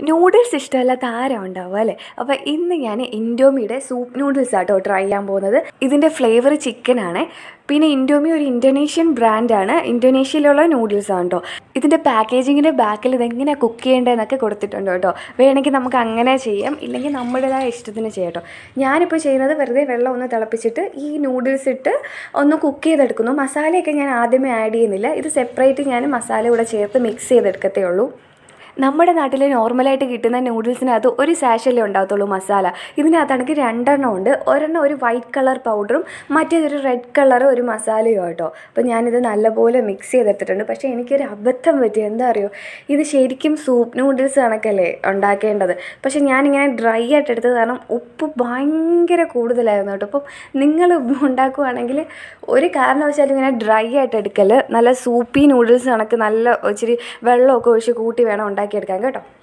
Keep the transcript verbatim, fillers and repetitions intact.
Noodles ഇഷ്ടമല്ലാത്ത ആരാ ഉണ്ടാവുക അല്ലേ? അപ്പോൾ ഇന്ന് ഞാൻ ഇൻഡോമിയുടെ സൂപ്പ് നൂഡിൽസ് ആട്ടോ ട്രൈ ചെയ്യാൻ പോകുന്നത്. ഇതിൻ്റെ ഫ്ലേവർ ചിക്കനാണ്. പിന്നെ ഇൻഡോമി ഒരു ഇന്തോനേഷ്യൻ ബ്രാൻഡാണ്. ഇന്തോനേഷ്യയിലുള്ള നൂഡിൽസാണ് കേട്ടോ. ഇതിൻ്റെ പാക്കേജിങ്ങിൻ്റെ ബാക്കിൽ ഇതെങ്ങനെയാണ് കുക്ക് ചെയ്യേണ്ടതെന്നൊക്കെ കൊടുത്തിട്ടുണ്ട് കേട്ടോ. വേണമെങ്കിൽ നമുക്ക് അങ്ങനെ ചെയ്യാം, ഇല്ലെങ്കിൽ നമ്മുടേതായ ഇഷ്ടത്തിന് ചെയ്യാം കേട്ടോ. ഞാനിപ്പോൾ ചെയ്യുന്നത് വെറുതെ വെള്ളം ഒന്ന് തിളപ്പിച്ചിട്ട് ഈ നൂഡിൽസ് ഇട്ട് ഒന്ന് കുക്ക് ചെയ്തെടുക്കുന്നു. മസാലയൊക്കെ ഞാൻ ആദ്യമേ ആഡ് ചെയ്യുന്നില്ല. ഇത് സെപ്പറേറ്റ് ഞാൻ മസാല കൂടെ ചേർത്ത് മിക്സ് ചെയ്തെടുക്കത്തേ ഉള്ളൂ. നമ്മുടെ നാട്ടിൽ നോർമലായിട്ട് കിട്ടുന്ന നൂഡിൽസിനകത്ത് ഒരു സാഷല്ലേ ഉണ്ടാകത്തുള്ളൂ മസാല. ഇതിനകത്താണെങ്കിൽ രണ്ടെണ്ണം ഉണ്ട്. ഒരെണ്ണം ഒരു വൈറ്റ് കളർ പൗഡറും മറ്റേതൊരു റെഡ് കളർ ഒരു മസാലയും കേട്ടോ. അപ്പോൾ ഞാനിത് നല്ലപോലെ മിക്സ് ചെയ്തെടുത്തിട്ടുണ്ട്. പക്ഷേ എനിക്കൊരു അബദ്ധം പറ്റി. എന്താ അറിയോ, ഇത് ശരിക്കും സൂപ്പ് നൂഡിൽസ് കണക്കല്ലേ ഉണ്ടാക്കേണ്ടത്. പക്ഷേ ഞാനിങ്ങനെ ഡ്രൈ ആയിട്ട് എടുത്തത് കാരണം ഉപ്പ് ഭയങ്കര കൂടുതലായിരുന്നു കേട്ടോ. അപ്പം നിങ്ങൾ ഉണ്ടാക്കുവാണെങ്കിൽ ഒരു കാരണവശാലും ഇങ്ങനെ ഡ്രൈ ആയിട്ട് എടുക്കൽ. നല്ല സൂപ്പി നൂഡിൽസ് കണക്ക് നല്ല ഇച്ചിരി വെള്ളമൊക്കെ ഒഴിച്ച് കൂട്ടി വേണം ഉണ്ടാക്കിയെടുക്കാൻ കേട്ടോ.